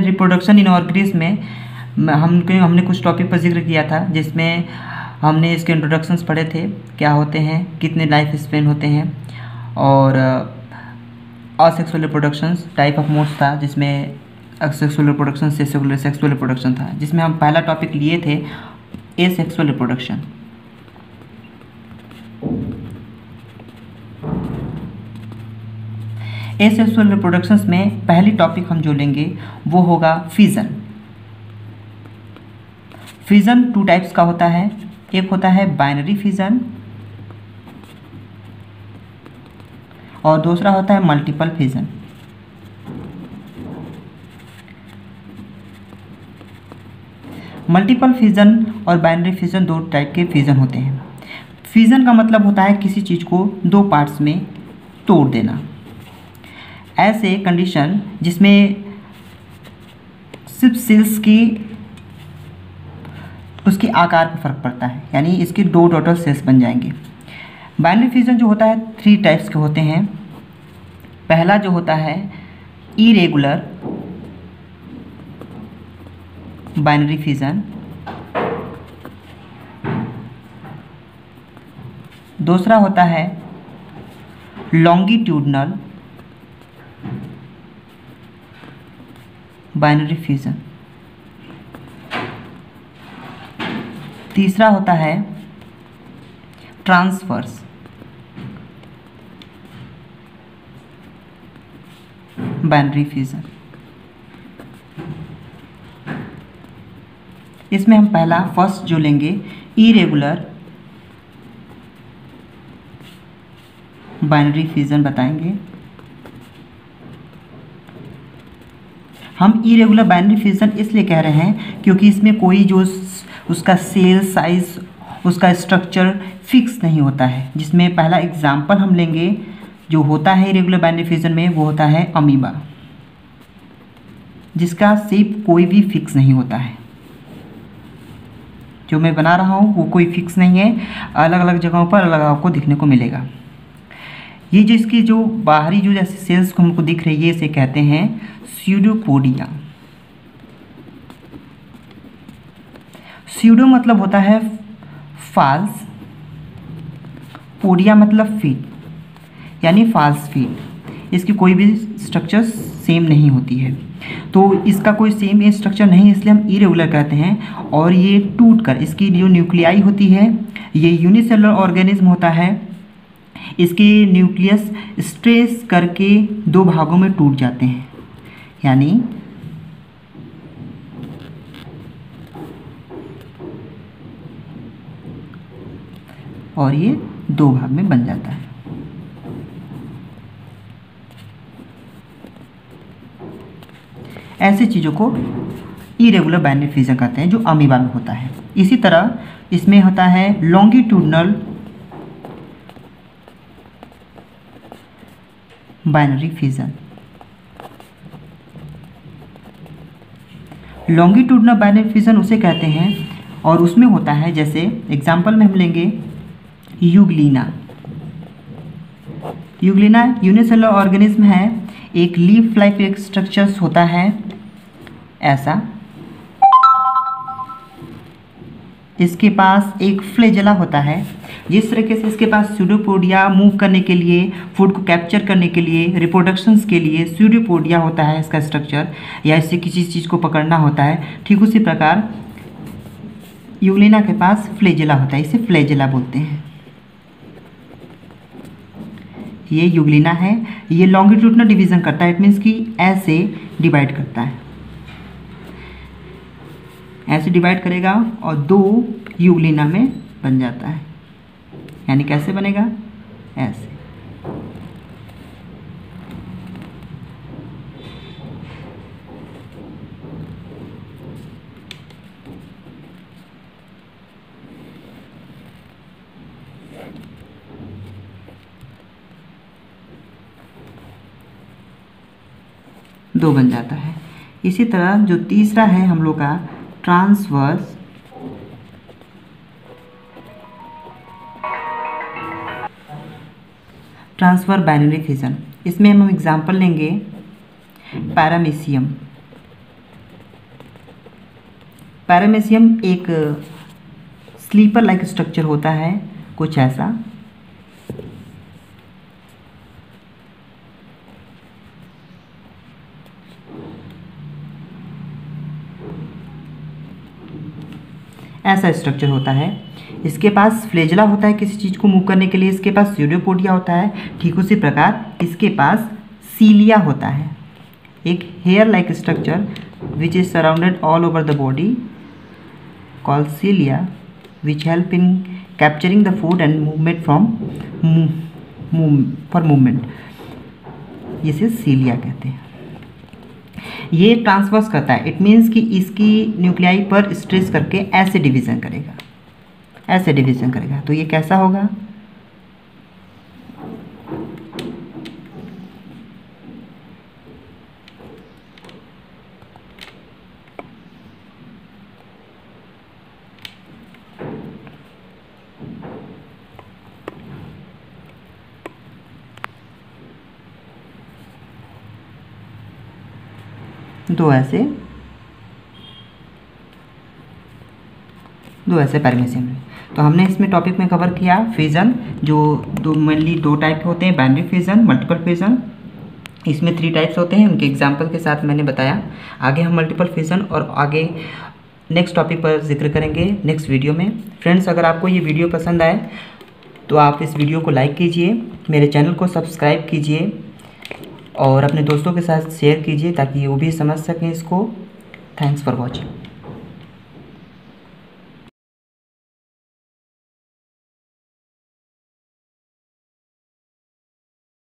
Reproduction in organism में हमने कुछ टॉपिक पर जिक्र किया था, जिसमें हमने इसके इंट्रोडक्शंस पढ़े थे, क्या होते हैं, कितने लाइफ स्पेन होते हैं, और asexual reproductions type of modes था, जिसमें असेक्सुअल रिप्रोडक्शन से सेक्सुअल रिप्रोडक्शन था, जिसमें हम पहला टॉपिक लिए थे एसेक्सुअल रिप्रोडक्शन। एसेक्सुअल रिप्रोडक्शंस में पहली टॉपिक हम जो लेंगे वो होगा फिजन। फिजन 2 टाइप्स का होता है, एक होता है बाइनरी फिजन और दूसरा होता है मल्टीपल फिजन। मल्टीपल फिजन और बाइनरी फिजन 2 टाइप के फिजन होते हैं। फिजन का मतलब होता है किसी चीज़ को 2 पार्ट्स में तोड़ देना। ऐसे कंडीशन जिसमें सिर्फ सेल्स की उसके आकार पर फर्क पड़ता है, यानी इसके 2 टोटल सेल्स बन जाएंगे। बाइनरी फिजन जो होता है 3 टाइप्स के होते हैं। पहला जो होता है इरेगुलर बाइनरी फिजन, दूसरा होता है लॉन्गिट्यूडनल बाइनरी फिजन, तीसरा होता है ट्रांसवर्स बाइनरी फिजन। इसमें हम पहला फर्स्ट जो लेंगे इरेगुलर बाइनरी फिजन बताएंगे। हम इरेगुलर बाइनरी फिजन इसलिए कह रहे हैं क्योंकि इसमें कोई जो उसका सेल साइज, उसका स्ट्रक्चर फिक्स नहीं होता है। जिसमें पहला एग्जाम्पल हम लेंगे जो होता है इरेगुलर बाइनरी फिजन में, वो होता है अमीबा, जिसका शेप कोई भी फिक्स नहीं होता है। जो मैं बना रहा हूँ वो कोई फिक्स नहीं है, अलग अलग जगहों पर अलग आपको दिखने को मिलेगा। ये जो इसकी जो बाहरी जो जैसे सेल्स को हमको दिख रही है, इसे कहते हैं स्यूडोपोडिया। स्यूडो मतलब होता है फाल्स, पोडिया मतलब फीट, यानी फाल्स फीट। इसकी कोई भी स्ट्रक्चर सेम नहीं होती है, तो इसका कोई सेम स्ट्रक्चर नहीं, इसलिए हम इरेगुलर कहते हैं। और ये टूट कर इसकी जो न्यूक्लियाई होती है, ये यूनिसेलुलर ऑर्गेनिज्म होता है, इसके न्यूक्लियस स्ट्रेस करके 2 भागों में टूट जाते हैं, यानी और ये 2 भाग में बन जाता है। ऐसी चीज़ों को इरेगुलर बाइनरी फिजन कहते हैं, जो अमीबा में होता है। इसी तरह इसमें होता है longitudinal binary fission. Longitudinal binary fission उसे कहते हैं, और उसमें होता है, जैसे एग्जांपल में हम लेंगे यूग्लिना। यूग्लिना यूनिसेलुलर ऑर्गेनिज्म है, एक लीफ लाइक एक स्ट्रक्चर्स होता है ऐसा। इसके पास एक फ्लैजेला होता है। जिस तरीके से इसके पास स्यूडोपोडिया मूव करने के लिए, फूड को कैप्चर करने के लिए, रिप्रोडक्शंस के लिए स्यूडोपोडिया होता है इसका स्ट्रक्चर, या इससे किसी चीज़ को पकड़ना होता है, ठीक उसी प्रकार यूग्लिना के पास फ्लैजेला होता है, इसे फ्लैजेला बोलते हैं। ये यूग्लिना है, ये लॉन्गिट्यूडनल डिवीज़न करता है, इट मीन्स कि ऐसे डिवाइड करता है, ऐसे डिवाइड करेगा और 2 यूग्लिना में बन जाता है। यानी कैसे बनेगा, ऐसे। दो बन जाता है। इसी तरह जो तीसरा है हम लोग का ट्रांसवर्स बाइनरी फिजन। इसमें हम एग्जांपल लेंगे पैरामीशियम। पैरामेसियम एक स्लीपर लाइक स्ट्रक्चर होता है, कुछ ऐसा। ऐसा स्ट्रक्चर होता है। इसके पास फ्लेजला होता है किसी चीज़ को मूव करने के लिए, इसके पास स्यूडोपोडिया होता है। ठीक उसी प्रकार इसके पास सीलिया होता है, एक hair like structure which is surrounded all over the body called cilia, which help in capturing the food and movement for movement, इसे सीलिया कहते हैं। ये ट्रांसवर्स करता है, इट मीन्स कि इसकी न्यूक्लियाई पर स्ट्रेस करके ऐसे डिवीज़न करेगा, ऐसे डिवीज़न करेगा। तो ये कैसा होगा? दो ऐसे पैरामेसियम है। तो हमने इसमें टॉपिक में कवर किया फिजन, जो मेनली दो टाइप के होते हैं, बाइनरी फिजन, मल्टीपल फिजन। इसमें 3 टाइप्स होते हैं, उनके एग्जाम्पल के साथ मैंने बताया। आगे हम मल्टीपल फिजन और आगे नेक्स्ट टॉपिक पर जिक्र करेंगे नेक्स्ट वीडियो में। फ्रेंड्स, अगर आपको ये वीडियो पसंद आए तो आप इस वीडियो को लाइक कीजिए, मेरे चैनल को सब्सक्राइब कीजिए और अपने दोस्तों के साथ शेयर कीजिए ताकि वो भी समझ सकें इसको। Thanks for watching.